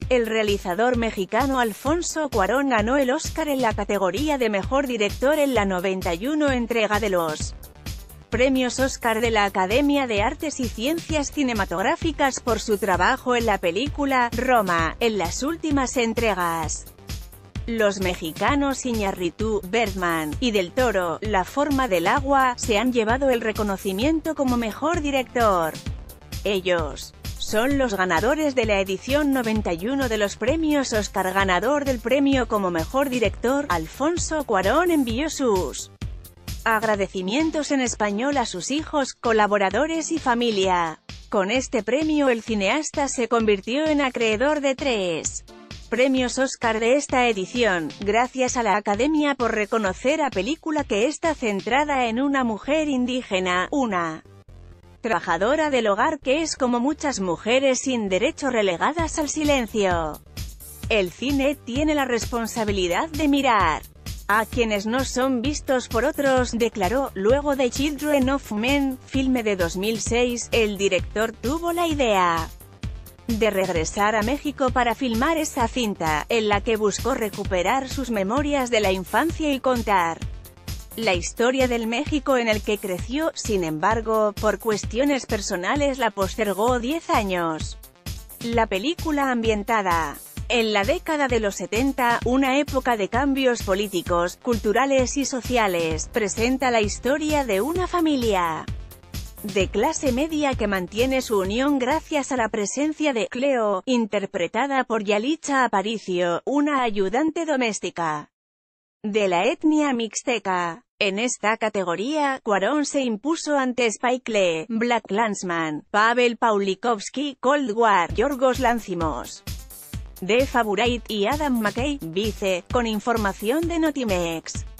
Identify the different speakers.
Speaker 1: El realizador mexicano Alfonso Cuarón ganó el Oscar en la categoría de Mejor Director en la 91 entrega de los Premios Oscar de la Academia de Artes y Ciencias Cinematográficas por su trabajo en la película Roma, en las últimas entregas. Los mexicanos Iñárritu, Bergman y Del Toro, La forma del agua, se han llevado el reconocimiento como mejor director. Ellos son los ganadores de la edición 91 de los Premios Oscar. Ganador del premio como mejor director, Alfonso Cuarón envió sus agradecimientos en español a sus hijos, colaboradores y familia. Con este premio el cineasta se convirtió en acreedor de 3 Premios Oscar de esta edición, gracias a la Academia por reconocer a película que está centrada en una mujer indígena, una trabajadora del hogar que es como muchas mujeres sin derecho relegadas al silencio. El cine tiene la responsabilidad de mirar a quienes no son vistos por otros, declaró. Luego de Children of Men, filme de 2006, el director tuvo la idea de regresar a México para filmar esta cinta, en la que buscó recuperar sus memorias de la infancia y contar la historia del México en el que creció. Sin embargo, por cuestiones personales la postergó 10 años. La película, ambientada en la década de los 70, una época de cambios políticos, culturales y sociales, presenta la historia de una familia de clase media que mantiene su unión gracias a la presencia de Cleo, interpretada por Yalitza Aparicio, una ayudante doméstica de la etnia mixteca. En esta categoría, Cuarón se impuso ante Spike Lee, BlacKkKlansman, Pavel Pawlikowski, Cold War, Yorgos Lanthimos, The Favorite y Adam McKay, Vice, con información de Notimex.